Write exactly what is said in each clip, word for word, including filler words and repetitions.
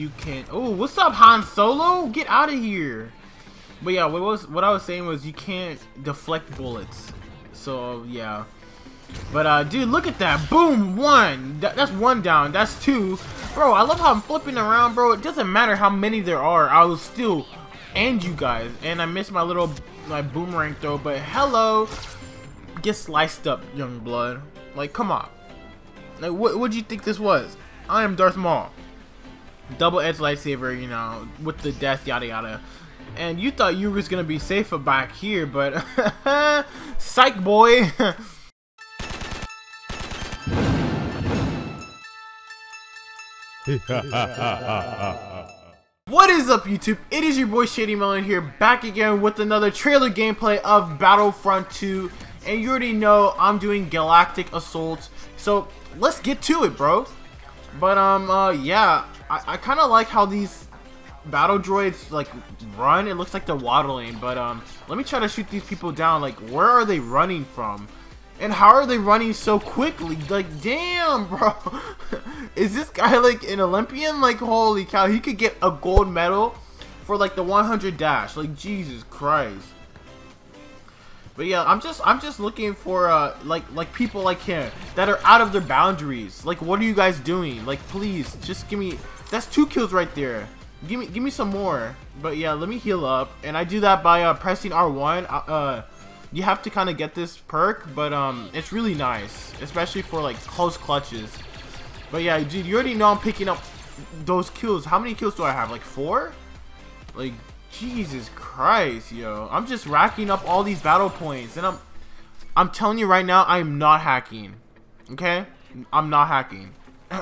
you can. Oh, what's up, Han Solo? Get out of here. But yeah, what was what I was saying was you can't deflect bullets. So yeah. But uh, dude, look at that! Boom, one. That, that's one down. That's two. Bro, I love how I'm flipping around, bro. It doesn't matter how many there are. I will still end you guys. And I missed my little like boomerang throw. But hello, get sliced up, young blood. Like, come on. Like, what? What do you think this was? I am Darth Maul. Double-edged lightsaber, you know, with the death, yada yada. And you thought you was gonna be safer back here, but psych, boy. What is up, YouTube? It is your boy Shady Melon here, back again with another trailer gameplay of Battlefront two. And you already know I'm doing Galactic Assault, so let's get to it, bro. But um, uh, yeah, I, I kind of like how these battle droids like run. It looks like they're waddling, but um, let me try to shoot these people down. Like, where are they running from? And how are they running so quickly? Like, damn, bro. Is this guy like an Olympian? Like, holy cow, he could get a gold medal for like the one hundred dash. Like, Jesus Christ. But yeah, I'm just I'm just looking for uh like like people like him that are out of their boundaries. Like, what are you guys doing? Like, please just give me. That's two kills right there. Give me give me some more. But yeah, let me heal up, and I do that by uh, pressing R one. Uh, you have to kind of get this perk, but um, it's really nice, especially for like close clutches. But yeah, dude, you already know I'm picking up those kills. How many kills do I have? Like four? Like, Jesus Christ, yo. I'm just racking up all these battle points, and I'm I'm telling you right now, I am not hacking. Okay? I'm not hacking.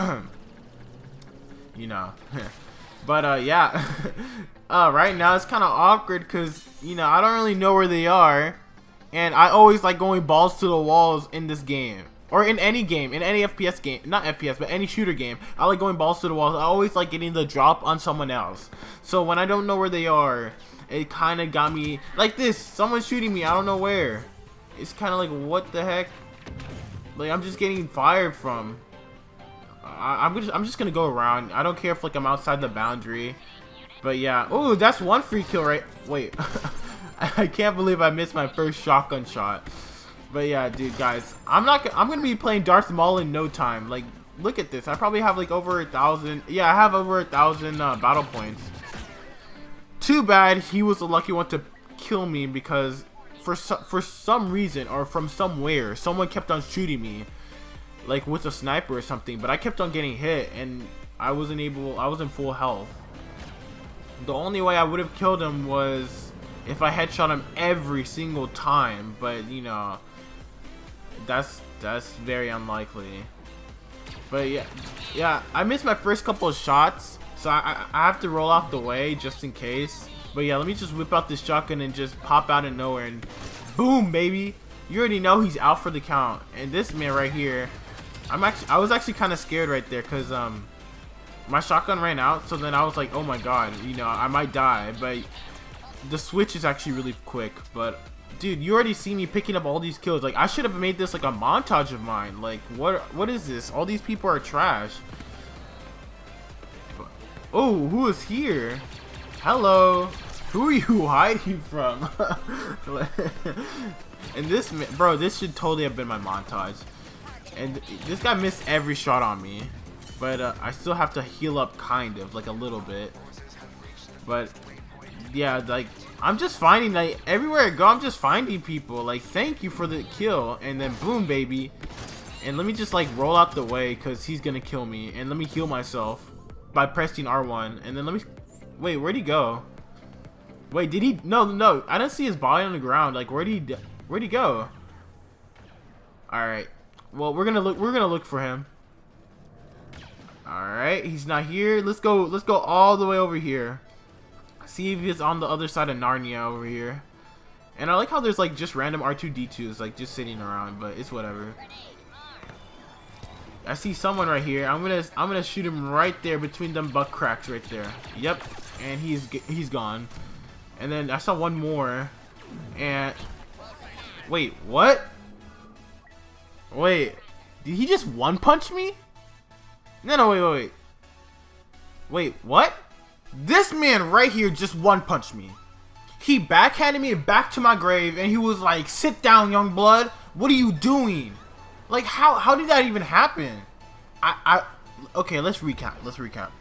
You know. But uh yeah. uh right now it's kind of awkward cuz you know, I don't really know where they are, and I always like going balls to the walls in this game. Or in any game, in any F P S game, not F P S, but any shooter game. I like going balls to the walls. I always like getting the drop on someone else. So when I don't know where they are, it kind of got me like this. Someone's shooting me. I don't know where. It's kind of like, what the heck? Like, I'm just getting fired from. I, I'm just, I'm just gonna go around. I don't care if like I'm outside the boundary. But yeah. Oh, that's one free kill, right? Wait. I can't believe I missed my first shotgun shot. But yeah, dude, guys, I'm not. I'm gonna be playing Darth Maul in no time. Like, look at this. I probably have like over a thousand. Yeah, I have over a thousand uh, battle points. Too bad he was the lucky one to kill me, because for so, for some reason or from somewhere, someone kept on shooting me, like with a sniper or something. But I kept on getting hit, and I wasn't able. I was in full health. The only way I would have killed him was if I headshot him every single time. But you know. That's that's very unlikely. But yeah, yeah, I missed my first couple of shots, so I, I have to roll out the way just in case. But yeah, let me just whip out this shotgun and just pop out of nowhere, and boom, baby! You already know he's out for the count. And this man right here, I'm actually I was actually kind of scared right there, cause um my shotgun ran out. So then I was like, oh my god, you know, I might die. But the switch is actually really quick. But dude, you already see me picking up all these kills. Like, I should have made this like a montage of mine. Like, what what is this? All these people are trash. Oh, who is here? Hello. Who are you hiding from? And this, bro, this should totally have been my montage. And this guy missed every shot on me. But uh, I still have to heal up, kind of, like a little bit. But yeah, like, I'm just finding, like, everywhere I go, I'm just finding people. Like, thank you for the kill. And then boom, baby. And let me just like roll out the way, because he's gonna kill me. And let me heal myself by pressing R one. And then let me, wait, where'd he go? Wait, did he, no, no, I didn't see his body on the ground. Like, where'd he, where'd he go? Alright, well, we're gonna look, we're gonna look for him. Alright, he's not here. Let's go, let's go all the way over here. See if he's on the other side of Narnia over here. And I like how there's like just random R two D twos like just sitting around, but it's whatever. I see someone right here. I'm gonna I'm gonna shoot him right there between them butt cracks right there. Yep, and he's he's gone. And then I saw one more. And wait, what? Wait, did he just one punch me? No, no, wait, wait, wait. Wait, what? This man right here just one punched me. He backhanded me back to my grave, and he was like, "Sit down, young blood. What are you doing?" Like, how how did that even happen? I I okay, let's recap. Let's recap.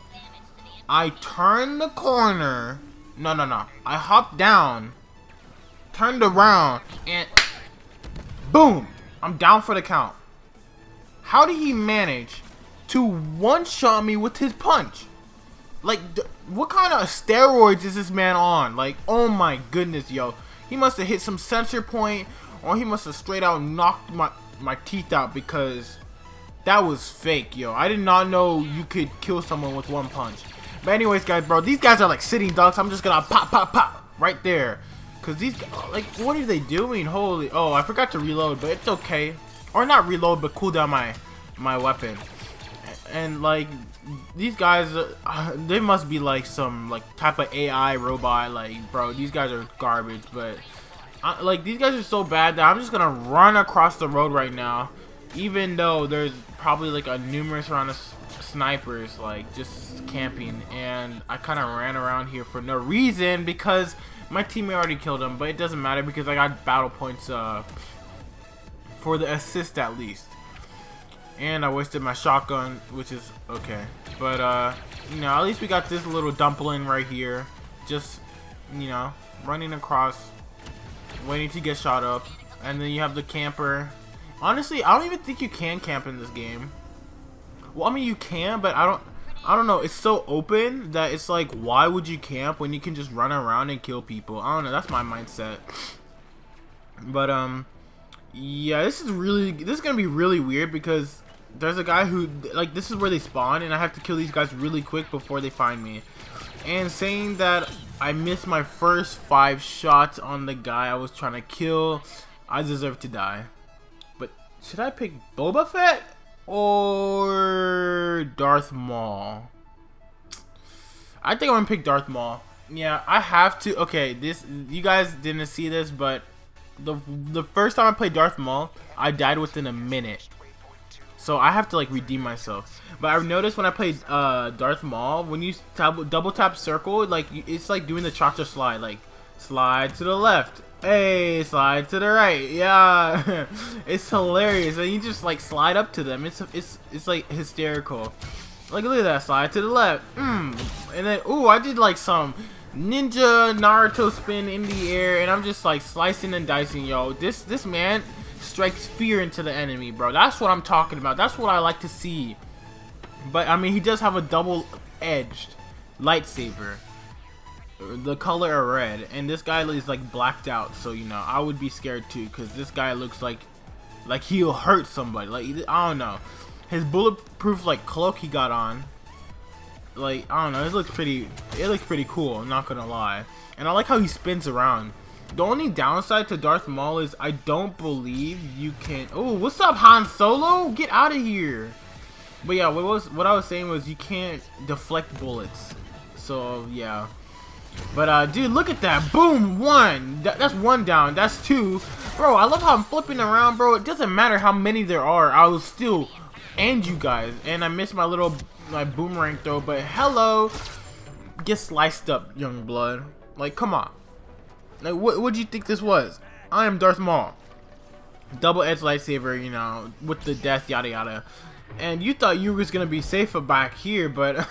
I turned the corner. No, no, no. I hopped down, turned around, and boom! I'm down for the count. How did he manage to one-shot me with his punch? Like, what kind of steroids is this man on? Like, oh my goodness, yo. He must have hit some sensor point, or he must have straight out knocked my, my teeth out, because that was fake, yo. I did not know you could kill someone with one punch. But anyways, guys, bro, these guys are like sitting ducks. I'm just gonna pop, pop, pop right there. Because these, like, what are they doing? Holy, oh, I forgot to reload, but it's okay. Or not reload, but cool down my, my weapon. And, like, these guys, uh, they must be like some like type of A I robot. Like, bro, these guys are garbage. But I, like, these guys are so bad that I'm just gonna run across the road right now, even though there's probably like a numerous round of snipers like just camping, and I kind of ran around here for no reason because my teammate already killed him. But it doesn't matter because I got battle points uh, for the assist at least. And I wasted my shotgun, which is okay. But, uh, you know, at least we got this little dumpling right here. Just, you know, running across, waiting to get shot up. And then you have the camper. Honestly, I don't even think you can camp in this game. Well, I mean, you can, but I don't, I don't know. It's so open that it's like, why would you camp when you can just run around and kill people? I don't know. That's my mindset. But, um... yeah, this is really, this is gonna be really weird because there's a guy who, like, this is where they spawn, and I have to kill these guys really quick before they find me. And saying that I missed my first five shots on the guy I was trying to kill, I deserve to die. But should I pick Boba Fett or Darth Maul? I think I'm gonna pick Darth Maul. Yeah, I have to. Okay, this, you guys didn't see this, but The, the first time I played Darth Maul, I died within a minute. So I have to like redeem myself. But I've noticed when I played uh, Darth Maul, when you tab double tap circle, like it's like doing the cha-cha slide. Like, slide to the left. Hey, slide to the right. Yeah. It's hilarious. And you just like slide up to them. It's, it's, it's like hysterical. Like, look at that. Slide to the left. Mm. And then, ooh, I did like some ninja Naruto spin in the air, and I'm just like slicing and dicing, yo. This this man strikes fear into the enemy, bro. That's what I'm talking about. That's what I like to see. But I mean, he does have a double-edged lightsaber, the color of red, and this guy is like blacked out. So you know, I would be scared too, because this guy looks like like he'll hurt somebody. Like, I don't know, his bulletproof like cloak he got on. Like, I don't know, it looks pretty, it looks pretty cool, I'm not gonna lie. And I like how he spins around. The only downside to Darth Maul is I don't believe you can, oh, what's up, Han Solo? Get out of here. But yeah, what was what I was saying was you can't deflect bullets. So, yeah. But, uh, dude, look at that. Boom, one. That, that's one down. That's two. Bro, I love how I'm flipping around, bro. It doesn't matter how many there are. I will still end you guys. And I missed my little my boomerang throw, but hello, get sliced up, young blood. Like, come on. Like, what what do you think this was? I am Darth Maul, double-edged lightsaber, you know, with the death, yada yada. And you thought you was gonna be safer back here, but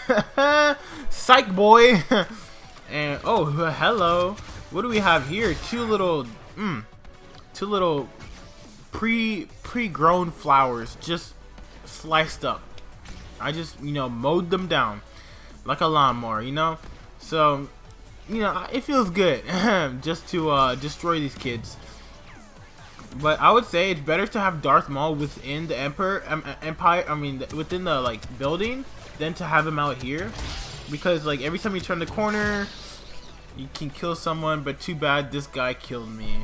psych, boy. And oh, hello. What do we have here? Two little, mm, two little pre pre-grown flowers, just sliced up. I just, you know, mowed them down like a lawnmower, you know? So, you know, it feels good just to uh, destroy these kids. But I would say it's better to have Darth Maul within the Emperor, um, Empire, I mean, within the, like, building, than to have him out here. Because, like, every time you turn the corner, you can kill someone, but too bad this guy killed me.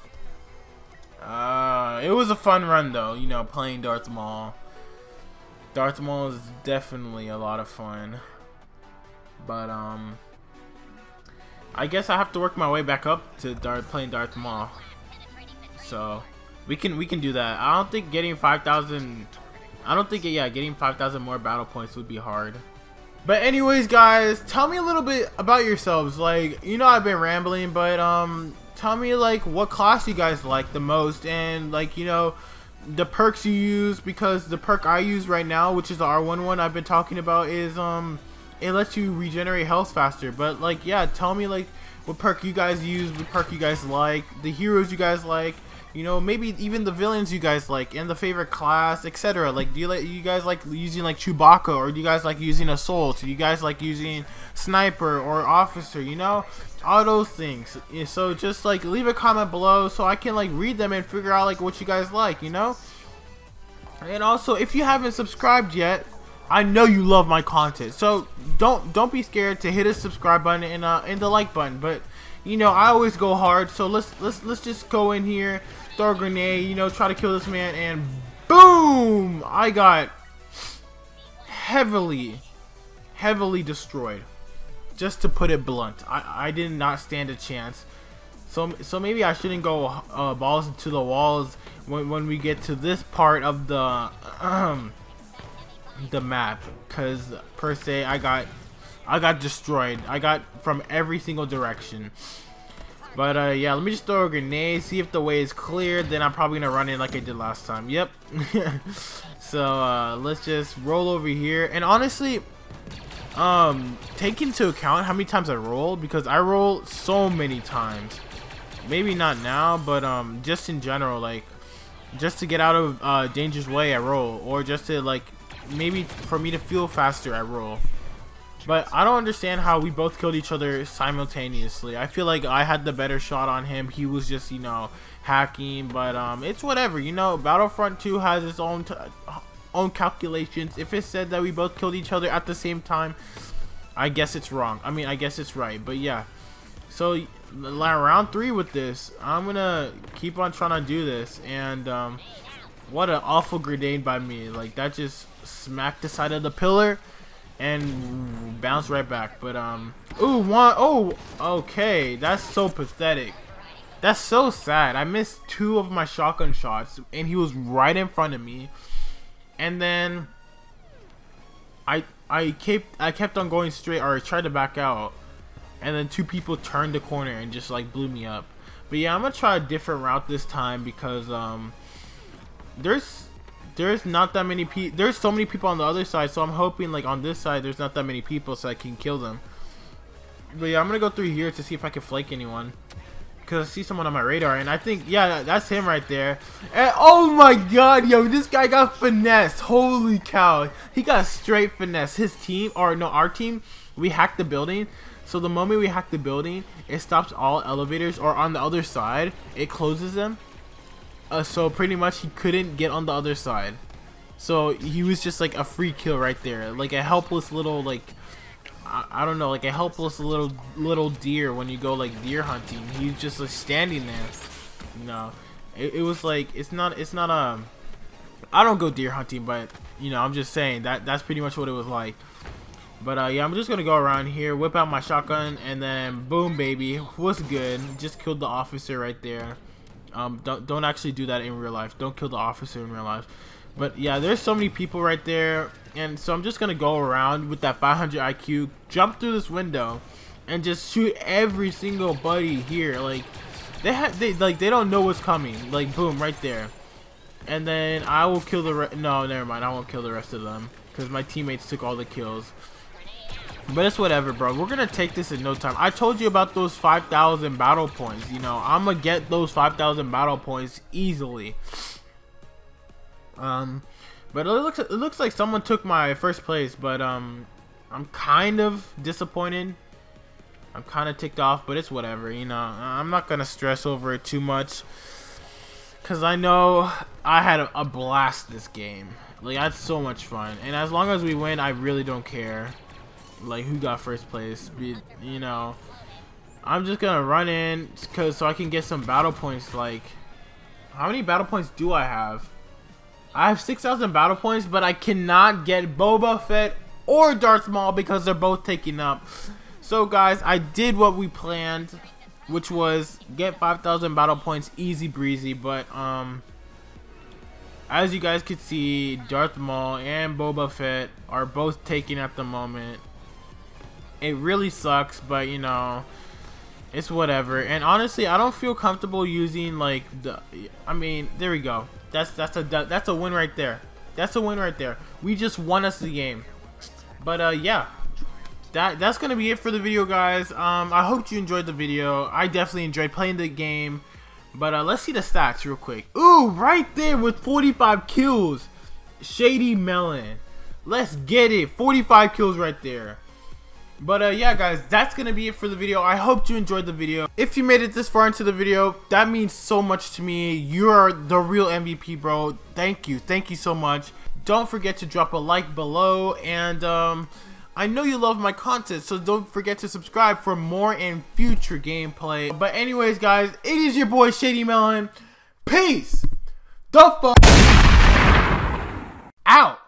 Uh, it was a fun run, though, you know, playing Darth Maul. Darth Maul is definitely a lot of fun, but um, I guess I have to work my way back up to Darth playing Darth Maul. So we can we can do that. I don't think getting five thousand. I don't think yeah, getting five thousand more battle points would be hard. But anyways, guys, tell me a little bit about yourselves. Like, you know, I've been rambling, but um, tell me like what class you guys like the most, and like, you know, the perks you use, because the perk I use right now, which is the R one one I've been talking about, is um, it lets you regenerate health faster. But like, yeah, tell me like what perk you guys use, what perk you guys like, the heroes you guys like. You know, maybe even the villains you guys like, and the favorite class, et cetera. Like, do you like you guys like using like Chewbacca, or do you guys like using Assault? Do you guys like using Sniper or Officer? You know, all those things. Yeah, so just like leave a comment below so I can like read them and figure out like what you guys like. You know, and also if you haven't subscribed yet, I know you love my content, so don't don't be scared to hit a subscribe button and uh and the like button. But you know, I always go hard, so let's let's let's just go in here. Throw a grenade, you know, try to kill this man, and boom! I got heavily, heavily destroyed. Just to put it blunt, I I did not stand a chance. So so maybe I shouldn't go uh, balls into the walls when when we get to this part of the um the map, because per se I got I got destroyed. I got from every single direction. But uh, yeah, let me just throw a grenade, see if the way is clear, then I'm probably gonna run in like I did last time. Yep. So uh, let's just roll over here, and honestly, um, take into account how many times I roll, because I roll so many times. Maybe not now, but um, just in general, like just to get out of uh, danger's way, I roll, or just to like maybe for me to feel faster, I roll. But I don't understand how we both killed each other simultaneously. I feel like I had the better shot on him. He was just, you know, hacking. But um, it's whatever. You know, Battlefront two has its own t own calculations. If it said that we both killed each other at the same time, I guess it's wrong. I mean, I guess it's right. But yeah. So round three with this, I'm gonna keep on trying to do this. And um, what an awful grenade by me. Like, that just smacked the side of the pillar and bounce right back. But um ooh, one oh okay, that's so pathetic. That's so sad. I missed two of my shotgun shots and he was right in front of me, and then I I kept I kept on going straight, or I tried to back out, and then two people turned the corner and just like blew me up. But yeah, I'm gonna try a different route this time, because um there's There's not that many people. There's so many people on the other side, so I'm hoping like on this side there's not that many people, so I can kill them. But yeah, I'm gonna go through here to see if I can flake anyone, because I see someone on my radar, and I think, yeah, that's him right there. And oh my god, yo, this guy got finessed. Holy cow, he got straight finesse. His team, or no, our team, we hacked the building. So the moment we hack the building, it stops all elevators, or on the other side it closes them. Uh, so pretty much he couldn't get on the other side, so he was just like a free kill right there, like a helpless little, like I, I don't know, like a helpless little little deer when you go like deer hunting. He's just like standing there. You know, it, it was like, it's not it's not um I don't go deer hunting, but you know, I'm just saying that that's pretty much what it was like. But uh, yeah, I'm just gonna go around here, whip out my shotgun, and then boom, baby, what's good? Just killed the officer right there. Um, don't don't actually do that in real life. Don't kill the officer in real life. But yeah, there's so many people right there, and so I'm just gonna go around with that five hundred I Q, jump through this window, and just shoot every single buddy here. Like they have, they like they don't know what's coming. Like boom, right there. And then I will kill the re no, never mind. I won't kill the rest of them because my teammates took all the kills. But it's whatever, bro. We're gonna take this in no time. I told you about those five thousand battle points. You know, I'm gonna get those five thousand battle points easily. Um, but it looks it looks like someone took my first place. But um, I'm kind of disappointed. I'm kind of ticked off, but it's whatever. You know, I'm not gonna stress over it too much, cause I know I had a, a blast this game. Like, I had so much fun, and as long as we win, I really don't care. Like who got first place, you know. I'm just gonna run in cause so I can get some battle points. Like, how many battle points do I have? I have six thousand battle points, but I cannot get Boba Fett or Darth Maul because they're both taken up. So guys, I did what we planned, which was get five thousand battle points easy breezy. But um as you guys could see, Darth Maul and Boba Fett are both taken at the moment. It really sucks, but you know, it's whatever. And honestly, I don't feel comfortable using like the. I mean, there we go. That's that's a that's a win right there. That's a win right there. We just won us the game. But uh, yeah, that that's gonna be it for the video, guys. Um, I hope you enjoyed the video. I definitely enjoyed playing the game. But uh, let's see the stats real quick. Ooh, right there with forty-five kills, Shady Melon. Let's get it. forty-five kills right there. But uh, yeah, guys, that's gonna be it for the video. I hope you enjoyed the video. If you made it this far into the video, that means so much to me. You're the real M V P, bro. Thank you. Thank you so much. Don't forget to drop a like below. And um, I know you love my content, so don't forget to subscribe for more and future gameplay. But anyways, guys, it is your boy Shady Melon. Peace the fuck out.